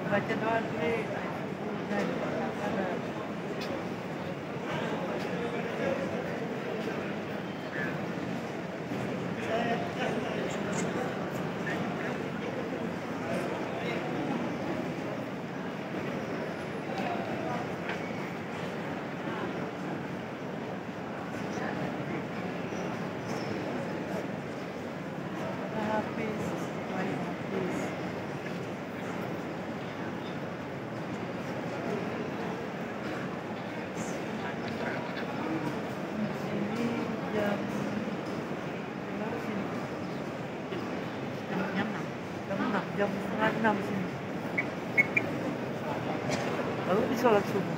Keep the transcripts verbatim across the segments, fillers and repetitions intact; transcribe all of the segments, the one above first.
baca doa dulu. Dan ada habis, banyak habis. Sini jam berapa sini? Jam enam. Jam enam, jam setengah enam sini. Lalu di sholat subuh.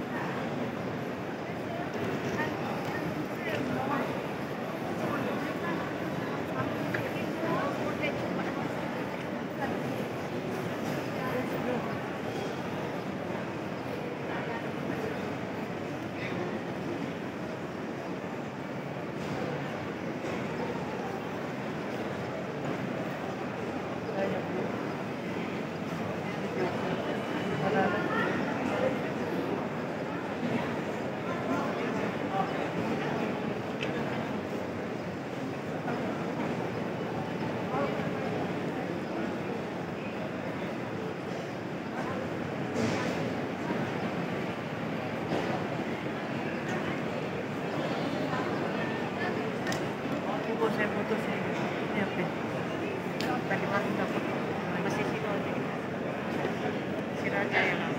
Ibu saya putus ini. Ini apa? Tadi malam dapat masih sini. Siraja yang